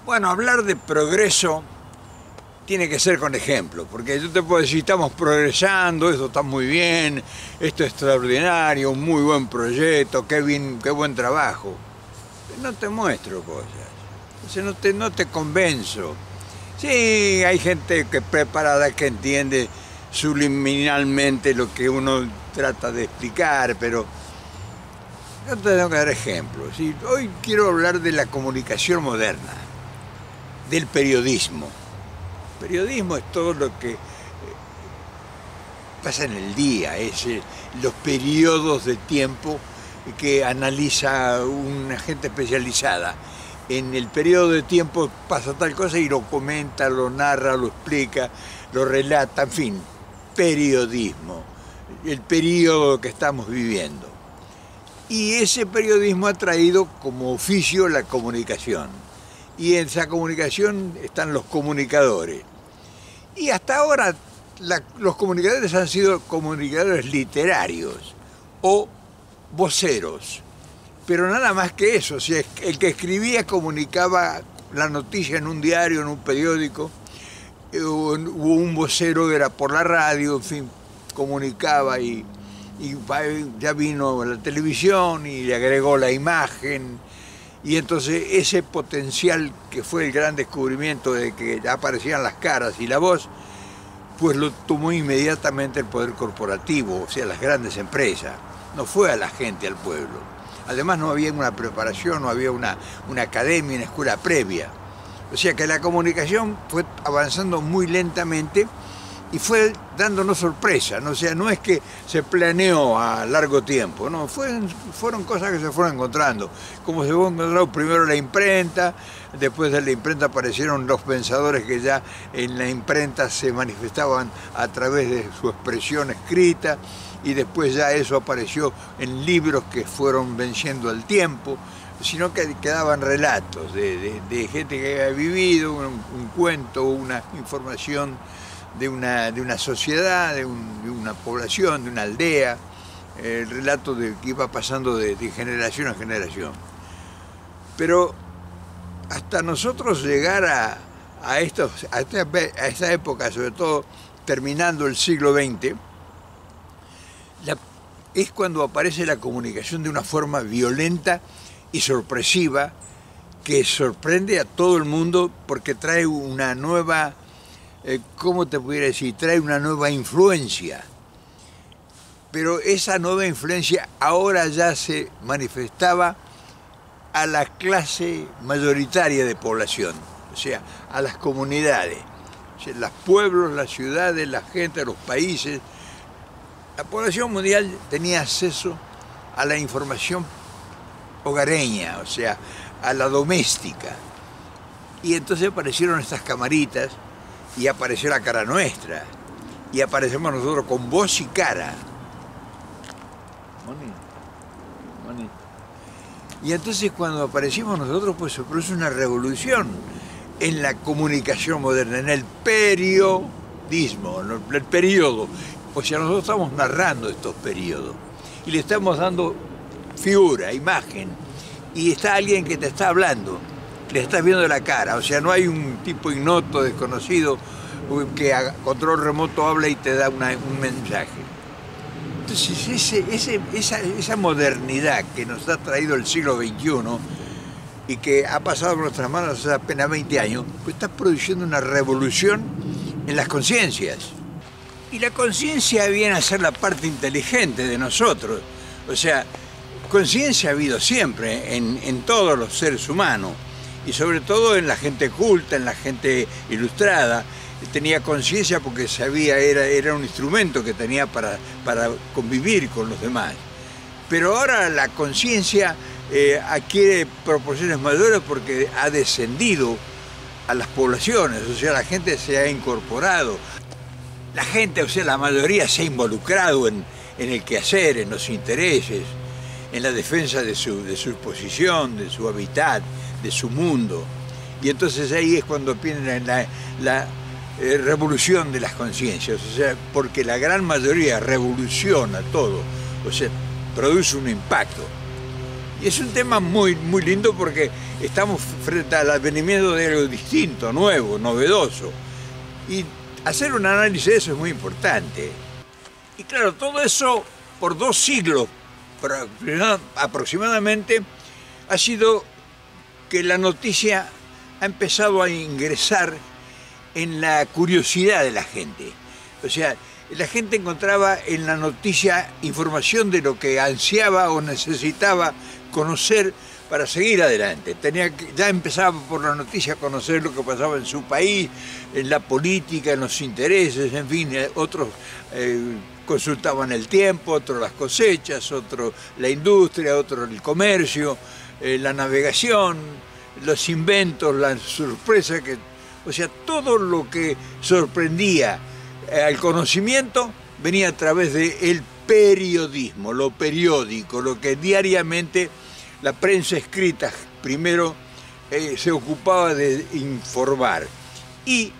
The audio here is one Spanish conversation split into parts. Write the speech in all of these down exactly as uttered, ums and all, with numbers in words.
Bueno, hablar de progreso tiene que ser con ejemplo, porque yo te puedo decir, estamos progresando, esto está muy bien, esto es extraordinario, un muy buen proyecto, qué bien, qué buen trabajo. Pero no te muestro cosas, entonces no te, no te convenzo. Sí, hay gente que preparada que entiende subliminalmente lo que uno trata de explicar, pero yo te tengo que dar ejemplos. ¿Sí? Hoy quiero hablar de la comunicación moderna, del periodismo. El periodismo es todo lo que pasa en el día, es los periodos de tiempo que analiza una gente especializada. En el periodo de tiempo pasa tal cosa y lo comenta, lo narra, lo explica, lo relata, en fin, periodismo, el periodo que estamos viviendo. Y ese periodismo ha traído como oficio la comunicación. Y en esa comunicación están los comunicadores. Y hasta ahora la, los comunicadores han sido comunicadores literarios o voceros. Pero nada más que eso, o sea, el que escribía comunicaba la noticia en un diario, en un periódico, hubo un vocero que era por la radio, en fin, comunicaba y, y ya vino la televisión y le agregó la imagen. Y entonces ese potencial que fue el gran descubrimiento de que ya aparecían las caras y la voz, pues lo tomó inmediatamente el poder corporativo, o sea, las grandes empresas. No fue a la gente, al pueblo. Además no había una preparación, no había una, una academia, una escuela previa. O sea que la comunicación fue avanzando muy lentamente y fue dándonos sorpresa, ¿no? O sea, no es que se planeó a largo tiempo, no, fue, fueron cosas que se fueron encontrando. Como se fue encontrando primero la imprenta, después de la imprenta aparecieron los pensadores que ya en la imprenta se manifestaban a través de su expresión escrita, y después ya eso apareció en libros que fueron venciendo al tiempo, sino que quedaban relatos de, de, de gente que había vivido, un, un cuento, una información de una, de una sociedad, de, un, de una población, de una aldea, el relato de, que iba pasando de, de generación a generación. Pero hasta nosotros llegar a, a, estos, a, esta, a esta época, sobre todo terminando el siglo veinte, la, es cuando aparece la comunicación de una forma violenta y sorpresiva que sorprende a todo el mundo porque trae una nueva, eh, ¿cómo te pudiera decir? Trae una nueva influencia. Pero esa nueva influencia ahora ya se manifestaba a la clase mayoritaria de población, o sea, a las comunidades, o sea, los pueblos, las ciudades, la gente, los países. La población mundial tenía acceso a la información hogareña, o sea, a la doméstica. Y entonces aparecieron estas camaritas y apareció la cara nuestra. Y aparecemos nosotros con voz y cara. Bonito, bonito. Y entonces cuando aparecimos nosotros, pues se produce una revolución en la comunicación moderna, en el periodismo, en el periodo. O sea, nosotros estamos narrando estos periodos y le estamos dando figura, imagen, y está alguien que te está hablando, le estás viendo la cara, o sea, no hay un tipo ignoto, desconocido, que a control remoto habla y te da una, un mensaje. Entonces, ese, ese, esa, esa modernidad que nos ha traído el siglo veintiuno y que ha pasado por nuestras manos hace apenas veinte años, pues está produciendo una revolución en las conciencias. Y la conciencia viene a ser la parte inteligente de nosotros. O sea, conciencia ha habido siempre en, en todos los seres humanos, y sobre todo en la gente culta, en la gente ilustrada. Tenía conciencia porque sabía, era, era un instrumento que tenía para, para convivir con los demás. Pero ahora la conciencia eh, adquiere proporciones mayores porque ha descendido a las poblaciones, o sea, la gente se ha incorporado. La gente, o sea, la mayoría se ha involucrado en, en el quehacer, en los intereses, en la defensa de su, de su posición, de su hábitat, de su mundo. Y entonces ahí es cuando viene la, la eh, revolución de las conciencias, o sea, porque la gran mayoría revoluciona todo, o sea, produce un impacto. Y es un tema muy, muy lindo porque estamos frente al advenimiento de algo distinto, nuevo, novedoso. Y hacer un análisis de eso es muy importante. Y claro, todo eso por dos siglos aproximadamente ha sido que la noticia ha empezado a ingresar en la curiosidad de la gente. O sea, la gente encontraba en la noticia información de lo que ansiaba o necesitaba conocer para seguir adelante. Tenía que, ya empezaba por la noticia a conocer lo que pasaba en su país, en la política, en los intereses, en fin, otros eh, consultaban el tiempo, otros las cosechas, otros la industria, otros el comercio, eh, la navegación, los inventos, la sorpresa, que, o sea, todo lo que sorprendía al conocimiento venía a través del periodismo, lo periódico, lo que diariamente la prensa escrita primero eh, se ocupaba de informar y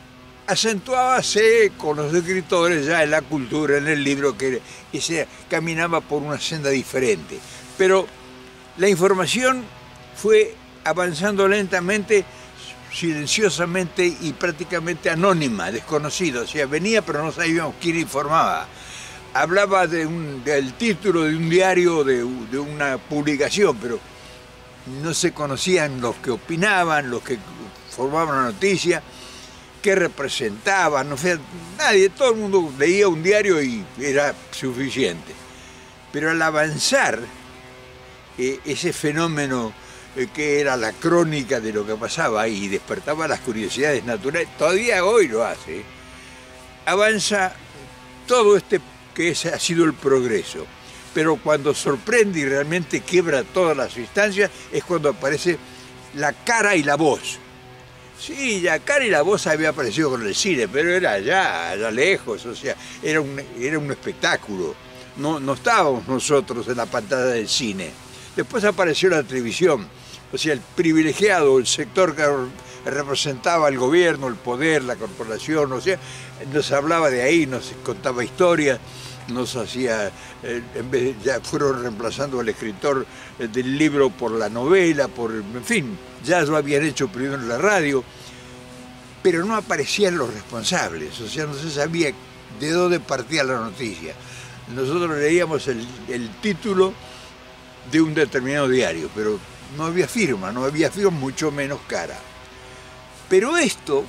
acentuábase con los escritores ya en la cultura, en el libro, que y se caminaba por una senda diferente. Pero la información fue avanzando lentamente, silenciosamente y prácticamente anónima, desconocida. O sea, venía pero no sabíamos quién informaba. Hablaba de un, del título de un diario, de, de una publicación, pero no se conocían los que opinaban, los que formaban la noticia, qué representaban, no sé, nadie, todo el mundo leía un diario y era suficiente. Pero al avanzar eh, ese fenómeno eh, que era la crónica de lo que pasaba y despertaba las curiosidades naturales, todavía hoy lo hace, avanza todo este que ese ha sido el progreso. Pero cuando sorprende y realmente quiebra todas las instancias es cuando aparece la cara y la voz. Sí, la cara y la voz había aparecido con el cine, pero era allá, allá lejos, o sea, era un, era un espectáculo. No, no estábamos nosotros en la pantalla del cine. Después apareció la televisión, o sea, el privilegiado, el sector que representaba el gobierno, el poder, la corporación, o sea, nos hablaba de ahí, nos contaba historias, nos hacía, eh, en vez de, ya fueron reemplazando al escritor eh, del libro por la novela, por, en fin, ya lo habían hecho primero en la radio, pero no aparecían los responsables, o sea, no se sabía de dónde partía la noticia. Nosotros leíamos el, el título de un determinado diario, pero no había firma, no había firma, mucho menos cara. Pero esto,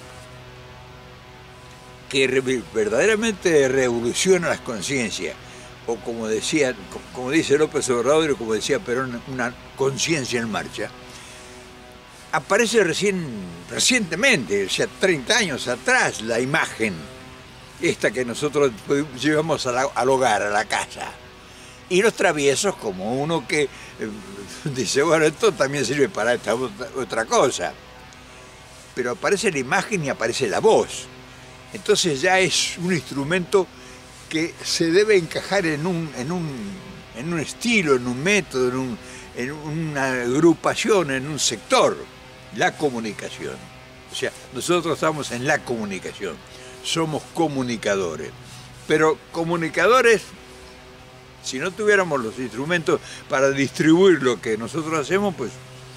que re, verdaderamente revoluciona las conciencias, o como decía, como dice López Obrador y como decía Perón, una conciencia en marcha, aparece recién, recientemente, o sea, treinta años atrás, la imagen, esta que nosotros llevamos a la, al hogar, a la casa. Y los traviesos, como uno que eh, dice, bueno, esto también sirve para esta otra, otra cosa. Pero aparece la imagen y aparece la voz. Entonces ya es un instrumento que se debe encajar en un, en un, en un estilo, en un método, en, un, en una agrupación, en un sector, la comunicación. O sea, nosotros estamos en la comunicación, somos comunicadores. Pero comunicadores, si no tuviéramos los instrumentos para distribuir lo que nosotros hacemos, pues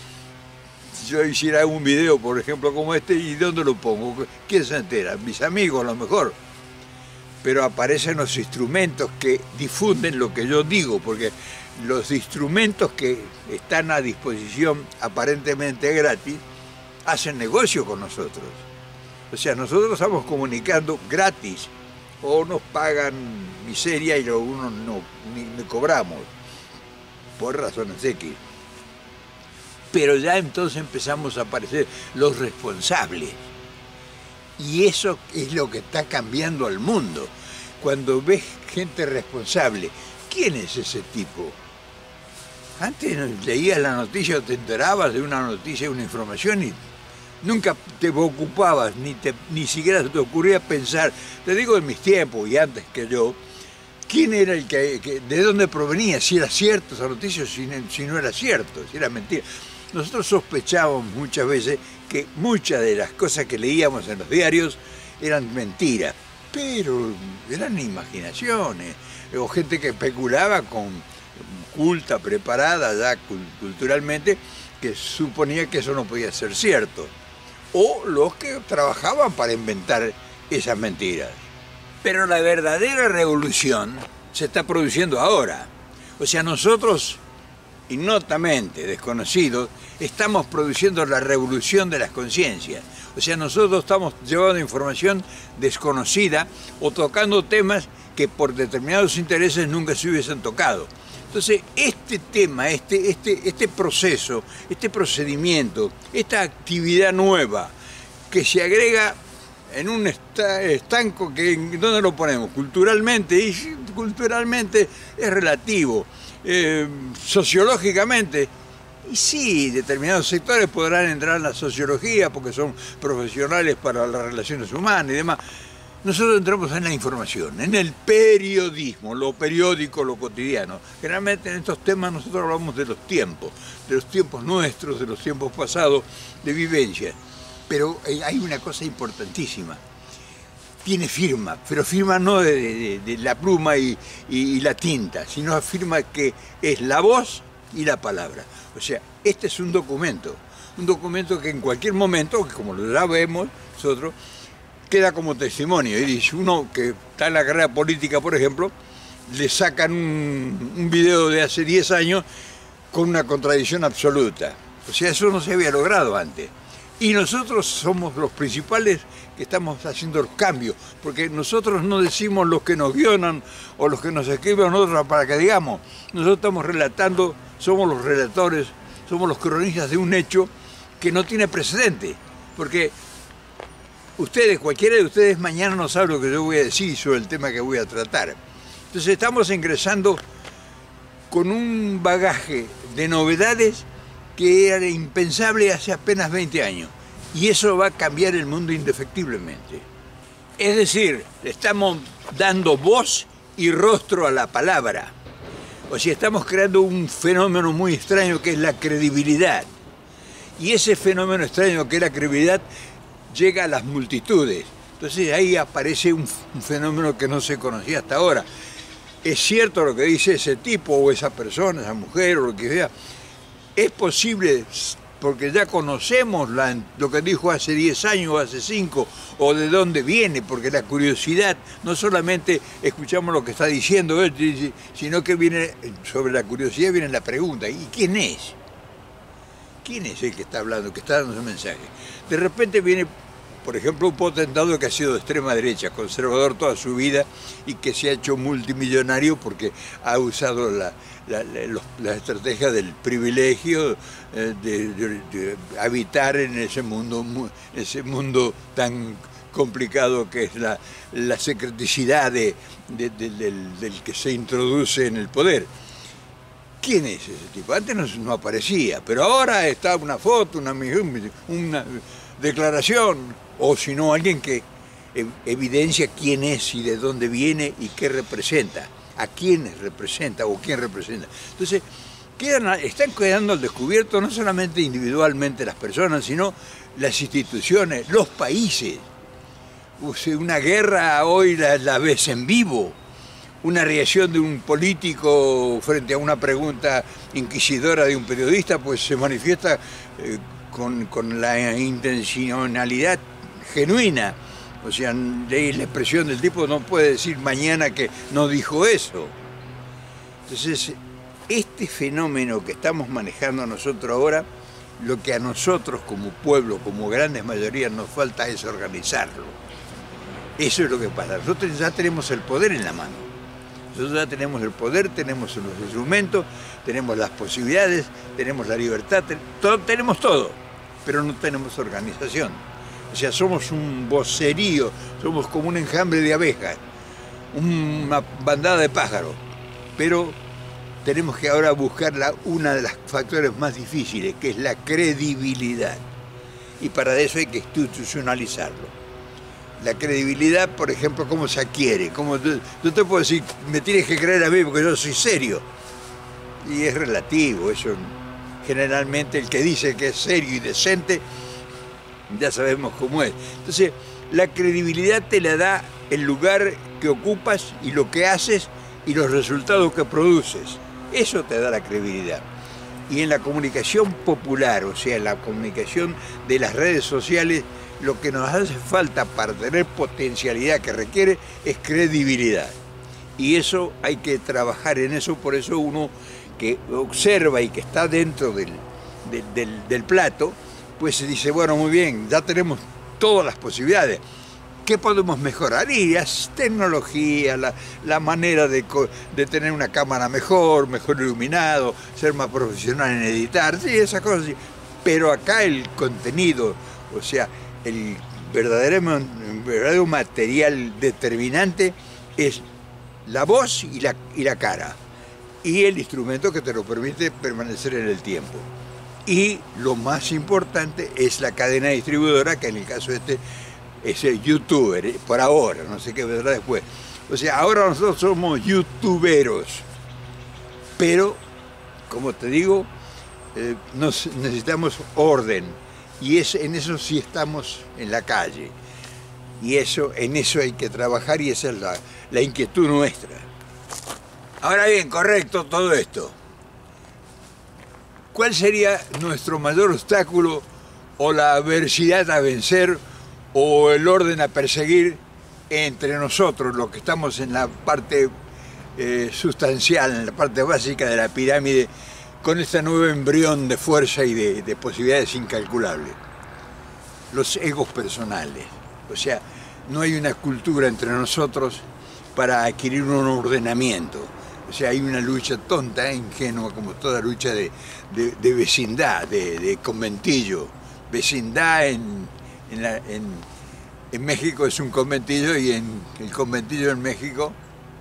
si yo hiciera un video, por ejemplo, como este, ¿y dónde lo pongo? ¿Quién se entera? Mis amigos, a lo mejor. Pero aparecen los instrumentos que difunden lo que yo digo, porque los instrumentos que están a disposición aparentemente gratis hacen negocio con nosotros. O sea, nosotros estamos comunicando gratis, o nos pagan miseria y algunos no, ni, ni cobramos, por razones X. Pero ya entonces empezamos a aparecer los responsables. Y eso es lo que está cambiando al mundo. Cuando ves gente responsable, ¿quién es ese tipo? Antes leías la noticia o te enterabas de una noticia, una información y nunca te ocupabas, ni, te, ni siquiera te ocurría pensar, te digo en mis tiempos y antes que yo, quién era el que, que de dónde provenía, si era cierto esa noticia o si, si no era cierto, si era mentira. Nosotros sospechábamos muchas veces que muchas de las cosas que leíamos en los diarios eran mentiras, pero eran imaginaciones, o gente que especulaba con, culta, preparada ya culturalmente, que suponía que eso no podía ser cierto. O los que trabajaban para inventar esas mentiras. Pero la verdadera revolución se está produciendo ahora. O sea, nosotros, ignotamente, desconocidos, estamos produciendo la revolución de las conciencias. O sea, nosotros estamos llevando información desconocida o tocando temas que por determinados intereses nunca se hubiesen tocado. Entonces, este tema, este, este, este proceso, este procedimiento, esta actividad nueva que se agrega en un estanco, que ¿dónde lo ponemos? Culturalmente, y culturalmente es relativo, eh, sociológicamente, y sí, determinados sectores podrán entrar en la sociología porque son profesionales para las relaciones humanas y demás. Nosotros entramos en la información, en el periodismo, lo periódico, lo cotidiano. Generalmente en estos temas nosotros hablamos de los tiempos, de los tiempos nuestros, de los tiempos pasados, de vivencia. Pero hay una cosa importantísima. Tiene firma, pero firma no de, de, de la pluma y, y, y la tinta, sino firma que es la voz y la palabra. O sea, este es un documento, un documento que en cualquier momento, como lo ya vemos nosotros, queda como testimonio. Y dice, uno que está en la carrera política, por ejemplo, le sacan un, un video de hace diez años con una contradicción absoluta. O sea, eso no se había logrado antes. Y nosotros somos los principales que estamos haciendo los cambios, porque nosotros no decimos los que nos guionan o los que nos escriben nosotros para que digamos. Nosotros estamos relatando, somos los relatores, somos los cronistas de un hecho que no tiene precedente, porque ustedes, cualquiera de ustedes mañana no sabe lo que yo voy a decir sobre el tema que voy a tratar. Entonces estamos ingresando con un bagaje de novedades que era impensable hace apenas veinte años. Y eso va a cambiar el mundo indefectiblemente. Es decir, le estamos dando voz y rostro a la palabra. O sea, estamos creando un fenómeno muy extraño que es la credibilidad. Y ese fenómeno extraño que es la credibilidad llega a las multitudes. Entonces ahí aparece un, un fenómeno que no se conocía hasta ahora. Es cierto lo que dice ese tipo o esa persona, esa mujer o lo que sea. Es posible, porque ya conocemos la, lo que dijo hace diez años o hace cinco, o de dónde viene, porque la curiosidad, no solamente escuchamos lo que está diciendo él, sino que viene sobre la curiosidad viene la pregunta, ¿y quién es? ¿Quién es el que está hablando, que está dando ese mensaje? De repente viene, por ejemplo, un potentado que ha sido de extrema derecha, conservador toda su vida y que se ha hecho multimillonario porque ha usado la, la, la, los, la estrategia del privilegio eh, de, de, de habitar en ese mundo, ese mundo tan complicado que es la, la secreticidad de, de, de, del, del que se introduce en el poder. ¿Quién es ese tipo? Antes no, no aparecía, pero ahora está una foto, una, una declaración, o si no, alguien que evidencia quién es y de dónde viene y qué representa, a quiénes representa o quién representa. Entonces, quedan, están quedando al descubierto no solamente individualmente las personas, sino las instituciones, los países. O sea, una guerra hoy la, la ves en vivo. Una reacción de un político frente a una pregunta inquisidora de un periodista, pues se manifiesta eh, con, con la intencionalidad genuina. O sea, la expresión del tipo no puede decir mañana que no dijo eso. Entonces, este fenómeno que estamos manejando nosotros ahora, lo que a nosotros como pueblo, como grandes mayorías nos falta es organizarlo. Eso es lo que pasa. Nosotros ya tenemos el poder en la mano. Nosotros ya tenemos el poder, tenemos los instrumentos, tenemos las posibilidades, tenemos la libertad, todo, tenemos todo, pero no tenemos organización. O sea, somos un vocerío, somos como un enjambre de abejas, una bandada de pájaros, pero tenemos que ahora buscar la, una de los factores más difíciles, que es la credibilidad. Y para eso hay que institucionalizarlo. La credibilidad, por ejemplo, ¿cómo se adquiere? ¿Cómo tú, tú te puedo decir, me tienes que creer a mí porque yo soy serio? Y es relativo, eso generalmente el que dice que es serio y decente, ya sabemos cómo es. Entonces, la credibilidad te la da el lugar que ocupas y lo que haces y los resultados que produces. Eso te da la credibilidad. Y en la comunicación popular, o sea, en la comunicación de las redes sociales, lo que nos hace falta para tener potencialidad que requiere es credibilidad. Y eso hay que trabajar en eso, por eso uno que observa y que está dentro del, del, del, del plato, pues se dice, bueno, muy bien, ya tenemos todas las posibilidades. ¿Qué podemos mejorar? Y las tecnologías, la, la manera de, de tener una cámara mejor, mejor iluminado, ser más profesional en editar, sí, esas cosas. Sí. Pero acá el contenido, o sea, el verdadero, el verdadero material determinante es la voz y la, y la cara, y el instrumento que te lo permite permanecer en el tiempo. Y lo más importante es la cadena distribuidora, que en el caso de este es el youtuber, por ahora, no sé qué vendrá después. O sea, ahora nosotros somos youtuberos, pero, como te digo, eh, nos, necesitamos orden, y es, en eso sí estamos en la calle, y eso, en eso hay que trabajar, y esa es la, la inquietud nuestra. Ahora bien, correcto todo esto. ¿Cuál sería nuestro mayor obstáculo o la adversidad a vencer o el orden a perseguir entre nosotros, los que estamos en la parte eh, sustancial, en la parte básica de la pirámide, con este nuevo embrión de fuerza y de, de posibilidades incalculables? Los egos personales. O sea, no hay una cultura entre nosotros para adquirir un ordenamiento. O sea, hay una lucha tonta, ingenua, como toda lucha de, de, de vecindad, de, de conventillo. Vecindad en, en, la, en, en México es un conventillo, y en el conventillo en México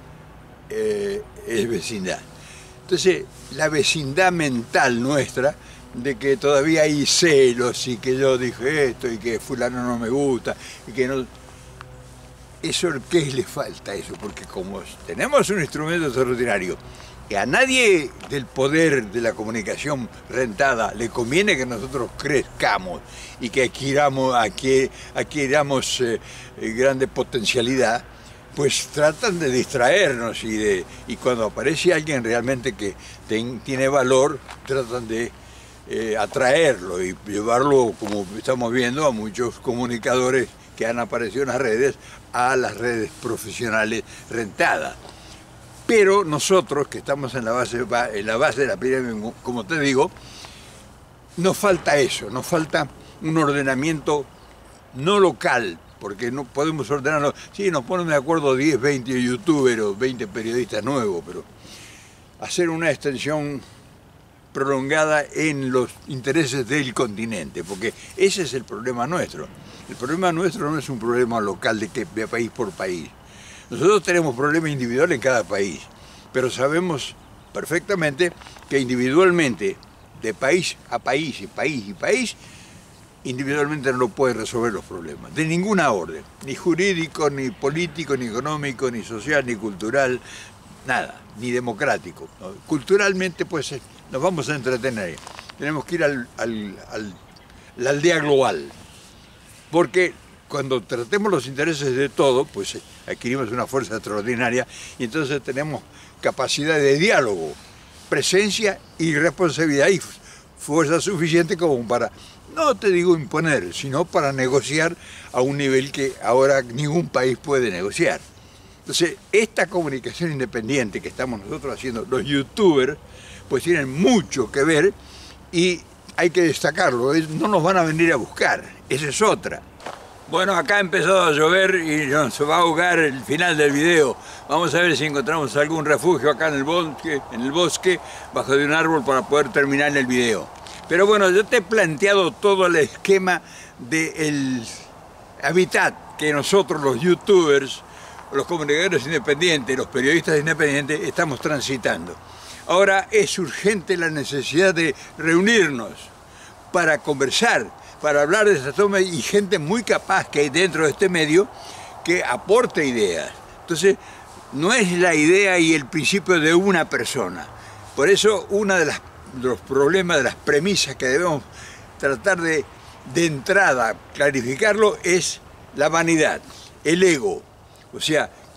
eh, es vecindad. Entonces, la vecindad mental nuestra, de que todavía hay celos, y que yo dije esto, y que fulano no me gusta, y que no... Eso, ¿qué le falta a eso? Porque como tenemos un instrumento extraordinario, que a nadie del poder de la comunicación rentada le conviene que nosotros crezcamos y que adquiramos, adquiramos eh, grande potencialidad, pues tratan de distraernos, y, de, y cuando aparece alguien realmente que ten, tiene valor, tratan de eh, atraerlo y llevarlo, como estamos viendo, a muchos comunicadores que han aparecido en las redes, a las redes profesionales rentadas. Pero nosotros, que estamos en la base, en la base de la pirámide, como te digo, nos falta eso, nos falta un ordenamiento no local, porque no podemos ordenarlo. Sí, nos ponen de acuerdo diez, veinte youtubers o veinte periodistas nuevos, pero hacer una extensión prolongada en los intereses del continente, porque ese es el problema nuestro. El problema nuestro no es un problema local de, que, de país por país. Nosotros tenemos problemas individuales en cada país, pero sabemos perfectamente que individualmente, de país a país y país y país, individualmente no lo puede resolver los problemas, de ninguna orden, ni jurídico, ni político, ni económico, ni social, ni cultural, nada, ni democrático. Culturalmente, pues, nos vamos a entretener. Tenemos que ir al, al, al, la aldea global, porque cuando tratemos los intereses de todo, pues adquirimos una fuerza extraordinaria, y entonces tenemos capacidad de diálogo, presencia y responsabilidad, y fuerza suficiente como para, no te digo imponer, sino para negociar a un nivel que ahora ningún país puede negociar. Entonces, esta comunicación independiente que estamos nosotros haciendo, los youtubers, pues tienen mucho que ver, y hay que destacarlo, no nos van a venir a buscar, esa es otra. Bueno, acá ha empezado a llover y nos va a ahogar el final del video. Vamos a ver si encontramos algún refugio acá en el bosque, en el bosque, bajo de un árbol, para poder terminar el video. Pero bueno, yo te he planteado todo el esquema del hábitat que nosotros, los youtubers, los comunicadores independientes, los periodistas independientes, estamos transitando. Ahora es urgente la necesidad de reunirnos para conversar, para hablar de esa toma, y gente muy capaz que hay dentro de este medio que aporte ideas. Entonces, no es la idea y el principio de una persona. Por eso, uno de, de los problemas, de las premisas que debemos tratar de, de entrada clarificarlo, es la vanidad, el ego. O sea,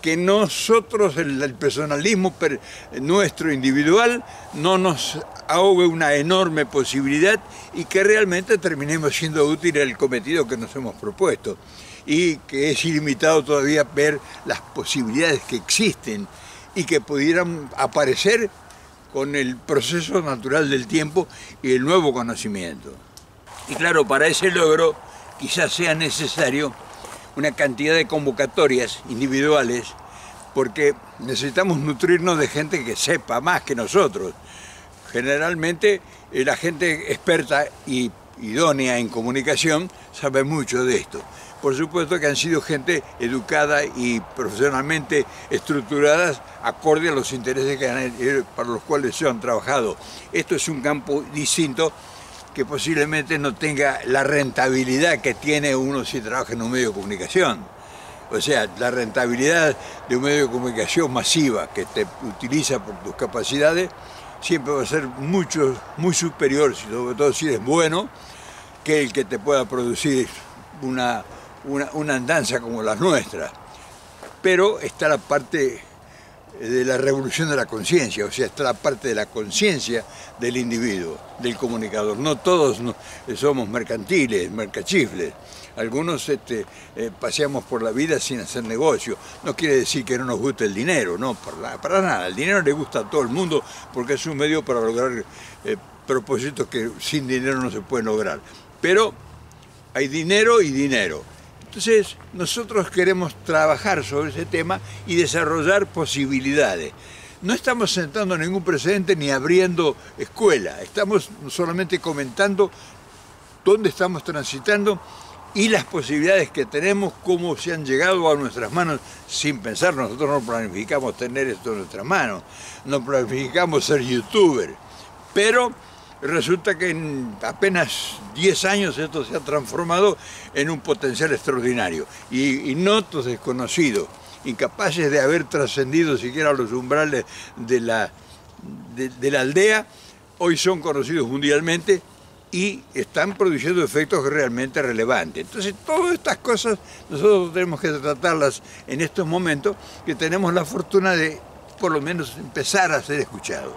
que nosotros, el, el personalismo per, nuestro individual, no nos ahogue una enorme posibilidad y que realmente terminemos siendo útiles al cometido que nos hemos propuesto. Y que es ilimitado todavía ver las posibilidades que existen y que pudieran aparecer con el proceso natural del tiempo y el nuevo conocimiento. Y claro, para ese logro quizás sea necesario una cantidad de convocatorias individuales, porque necesitamos nutrirnos de gente que sepa más que nosotros. Generalmente la gente experta y idónea en comunicación sabe mucho de esto. Por supuesto que han sido gente educada y profesionalmente estructuradas acorde a los intereses que han, para los cuales se han trabajado. Esto es un campo distinto que posiblemente no tenga la rentabilidad que tiene uno si trabaja en un medio de comunicación. O sea, la rentabilidad de un medio de comunicación masiva que te utiliza por tus capacidades siempre va a ser mucho, muy superior, sobre todo si eres bueno, que el que te pueda producir una, una, una andanza como la nuestra. Pero está la parte de la revolución de la conciencia, o sea, está la parte de la conciencia del individuo, del comunicador. No todos no, somos mercantiles, mercachifles. Algunos este, eh, paseamos por la vida sin hacer negocio. No quiere decir que no nos guste el dinero, no, para, para nada. El dinero le gusta a todo el mundo porque es un medio para lograr eh, propósitos que sin dinero no se pueden lograr. Pero hay dinero y dinero. Entonces, nosotros queremos trabajar sobre ese tema y desarrollar posibilidades. No estamos sentando ningún precedente ni abriendo escuela. Estamos solamente comentando dónde estamos transitando y las posibilidades que tenemos, cómo se han llegado a nuestras manos sin pensar. Nosotros no planificamos tener esto en nuestras manos, no planificamos ser youtuber, pero resulta que en apenas diez años esto se ha transformado en un potencial extraordinario. Y, y notos desconocidos, incapaces de haber trascendido siquiera los umbrales de la, de, de la aldea, hoy son conocidos mundialmente y están produciendo efectos realmente relevantes. Entonces, todas estas cosas nosotros tenemos que tratarlas en estos momentos, que tenemos la fortuna de, por lo menos, empezar a ser escuchados.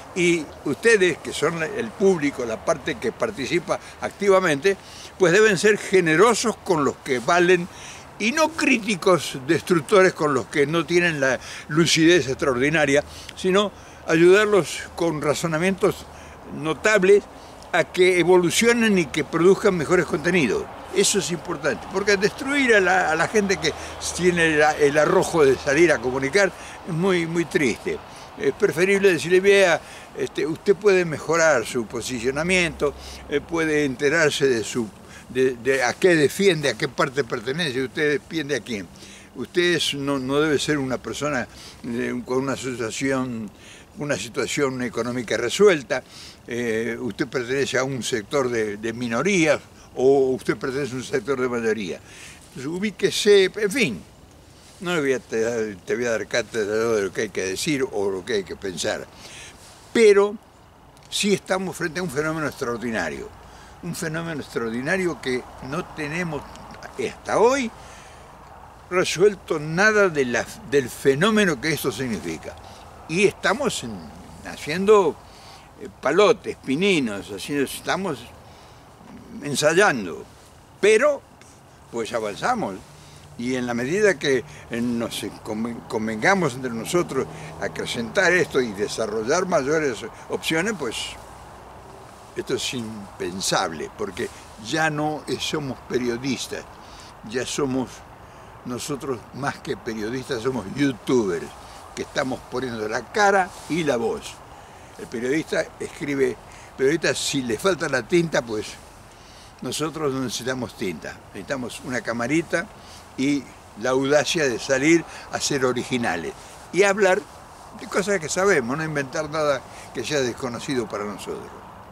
Y ustedes, que son el público, la parte que participa activamente, pues deben ser generosos con los que valen y no críticos destructores con los que no tienen la lucidez extraordinaria, sino ayudarlos con razonamientos notables a que evolucionen y que produzcan mejores contenidos. Eso es importante, porque destruir a la, a la gente que tiene el, el arrojo de salir a comunicar es muy, muy triste. Es preferible decirle, vea, este, usted puede mejorar su posicionamiento, eh, puede enterarse de, su, de, de a qué defiende, a qué parte pertenece, usted defiende a quién. Usted es, no, no debe ser una persona eh, con una situación, una situación económica resuelta, eh, usted pertenece a un sector de, de minorías o usted pertenece a un sector de mayoría. Entonces, ubíquese, en fin. No le voy a te, te voy a dar cátedra de lo que hay que decir o lo que hay que pensar, pero sí estamos frente a un fenómeno extraordinario, un fenómeno extraordinario que no tenemos hasta hoy resuelto nada de la, del fenómeno que esto significa. Y estamos en, haciendo palotes, pininos, haciendo, estamos ensayando, pero pues avanzamos. Y en la medida que nos convengamos entre nosotros a acrecentar esto y desarrollar mayores opciones, pues esto es impensable, porque ya no somos periodistas, ya somos nosotros más que periodistas, somos youtubers, que estamos poniendo la cara y la voz. El periodista escribe, periodista si le falta la tinta, pues nosotros no necesitamos tinta, necesitamos una camarita y la audacia de salir a ser originales y hablar de cosas que sabemos, no inventar nada que sea desconocido para nosotros.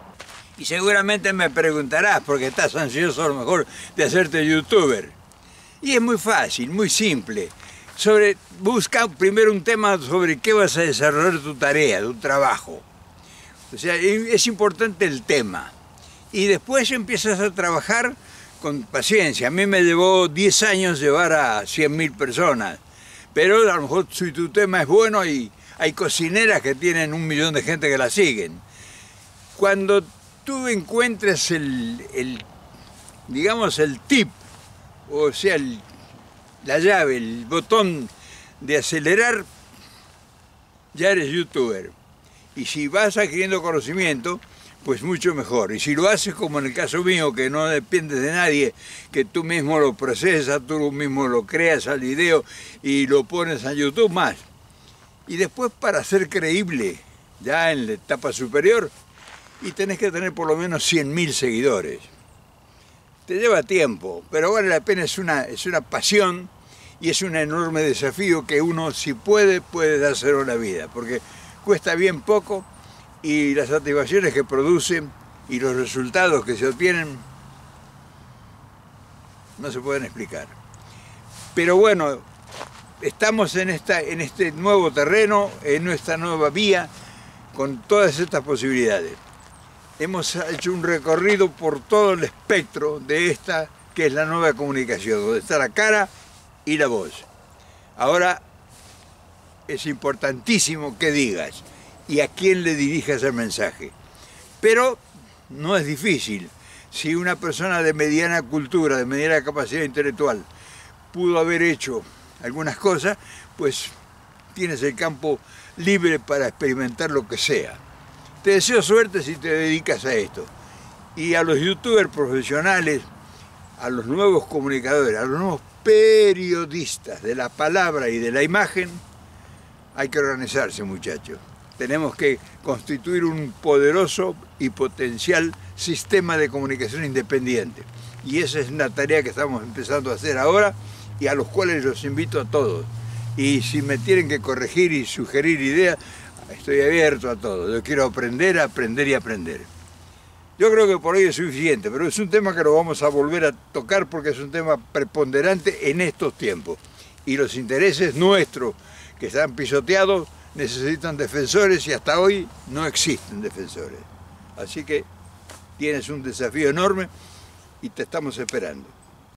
Y seguramente me preguntarás, porque estás ansioso a lo mejor de hacerte youtuber. Y es muy fácil, muy simple. Sobre, busca primero un tema sobre qué vas a desarrollar tu tarea, tu trabajo. O sea, es importante el tema. Y después empiezas a trabajar con paciencia. A mí me llevó diez años llevar a cien mil personas, Pero a lo mejor si tu tema es bueno, hay, hay cocineras que tienen un millón de gente que la siguen. Cuando tú encuentres el, el digamos, el tip, o sea, el, la llave, el botón de acelerar, ya eres youtuber. Y si vas adquiriendo conocimiento, pues mucho mejor. Y si lo haces como en el caso mío, que no dependes de nadie, que tú mismo lo procesas, tú mismo lo creas al video y lo pones a YouTube, más. Y después, para ser creíble, ya en la etapa superior, y tenés que tener por lo menos cien mil seguidores. Te lleva tiempo, pero vale la pena, es una, es una pasión y es un enorme desafío que uno, si puede, puede dárselo la vida, porque cuesta bien poco y las satisfacciones que producen y los resultados que se obtienen no se pueden explicar. Pero bueno, estamos en, esta, en este nuevo terreno, en nuestra nueva vía, con todas estas posibilidades. Hemos hecho un recorrido por todo el espectro de esta, que es la nueva comunicación, donde está la cara y la voz. Ahora es importantísimo que digas y a quién le dirijas el mensaje. Pero no es difícil. Si una persona de mediana cultura, de mediana capacidad intelectual, pudo haber hecho algunas cosas, pues tienes el campo libre para experimentar lo que sea. Te deseo suerte si te dedicas a esto. Y a los youtubers profesionales, a los nuevos comunicadores, a los nuevos periodistas de la palabra y de la imagen, hay que organizarse, muchachos. Tenemos que constituir un poderoso y potencial sistema de comunicación independiente. Y esa es una tarea que estamos empezando a hacer ahora y a los cuales los invito a todos. Y si me tienen que corregir y sugerir ideas, estoy abierto a todo. Yo quiero aprender, aprender y aprender. Yo creo que por hoy es suficiente, pero es un tema que lo vamos a volver a tocar porque es un tema preponderante en estos tiempos. Y los intereses nuestros que están pisoteados necesitan defensores y hasta hoy no existen defensores. Así que tienes un desafío enorme y te estamos esperando.